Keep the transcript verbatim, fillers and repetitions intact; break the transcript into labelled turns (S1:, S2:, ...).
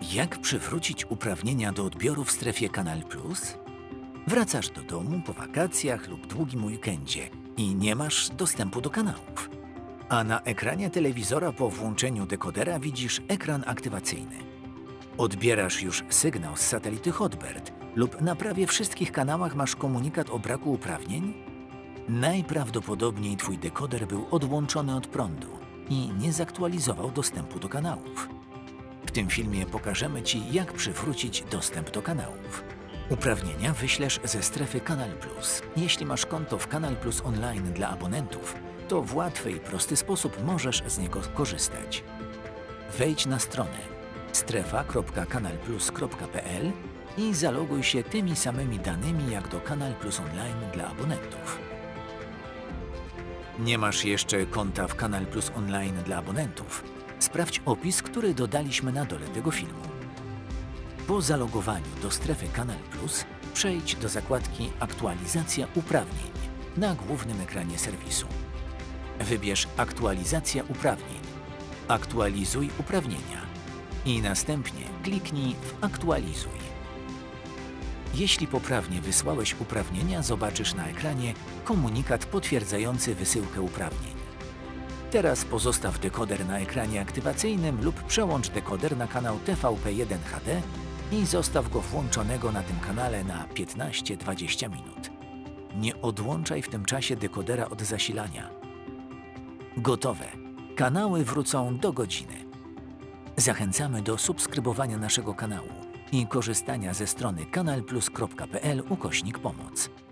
S1: Jak przywrócić uprawnienia do odbioru w strefie Kanal Plus? Wracasz do domu po wakacjach lub długim weekendzie i nie masz dostępu do kanałów. A na ekranie telewizora po włączeniu dekodera widzisz ekran aktywacyjny. Odbierasz już sygnał z satelity Hotbird lub na prawie wszystkich kanałach masz komunikat o braku uprawnień? Najprawdopodobniej twój dekoder był odłączony od prądu i nie zaktualizował dostępu do kanałów. W tym filmie pokażemy Ci, jak przywrócić dostęp do kanałów. Uprawnienia wyślesz ze strefy Kanal Plus. Jeśli masz konto w Kanal Plus Online dla abonentów, to w łatwy i prosty sposób możesz z niego korzystać. Wejdź na stronę strefa kropka kanal plus kropka p l i zaloguj się tymi samymi danymi jak do Kanal Plus Online dla abonentów. Nie masz jeszcze konta w Kanal Plus Online dla abonentów? Sprawdź opis, który dodaliśmy na dole tego filmu. Po zalogowaniu do strefy Kanal Plus przejdź do zakładki Aktualizacja uprawnień na głównym ekranie serwisu. Wybierz Aktualizacja uprawnień. Aktualizuj uprawnienia i następnie kliknij w Aktualizuj. Jeśli poprawnie wysłałeś uprawnienia, zobaczysz na ekranie komunikat potwierdzający wysyłkę uprawnień. Teraz pozostaw dekoder na ekranie aktywacyjnym lub przełącz dekoder na kanał T V P jeden H D i zostaw go włączonego na tym kanale na piętnaście do dwudziestu minut. Nie odłączaj w tym czasie dekodera od zasilania. Gotowe. Kanały wrócą do godziny. Zachęcamy do subskrybowania naszego kanału i korzystania ze strony kanal plus kropka p l ukośnik pomoc.